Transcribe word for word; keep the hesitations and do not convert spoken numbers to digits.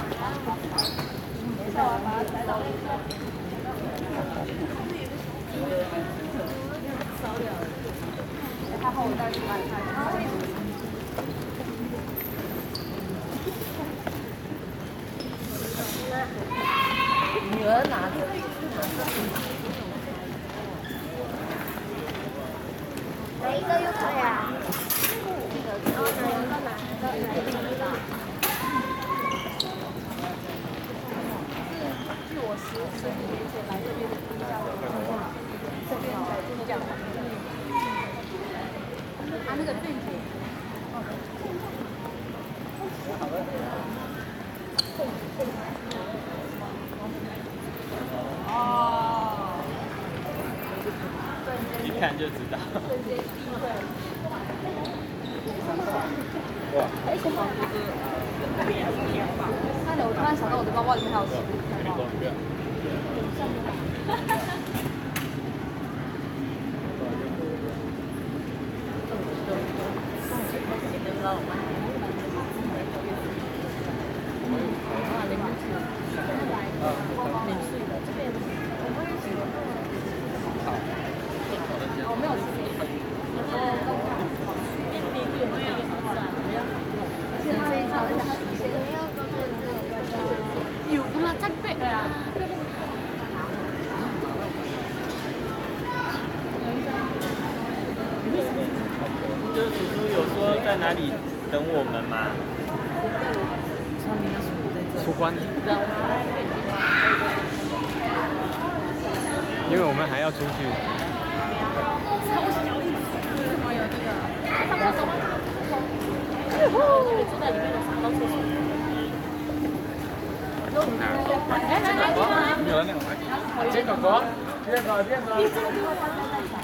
他后代是蛮开心。女儿拿着。哪一个又可以啊？然后哪一个哪一个哪一个？是我十十几年前来这边的印象。这边在这样。他那个正解。哦。 一看就知道。哇！ 哎，什么？看了，我突然想到我的包包里面还有食物。我没有吃。有啦，真逼啊！ 就是叔叔有说在哪里等我们吗？出关。因为我们还要出去。 超小一只，为什么有这个？他们什么？住在里面有啥到厕所？哎，来来来， 有那个，这个哥，这个这个。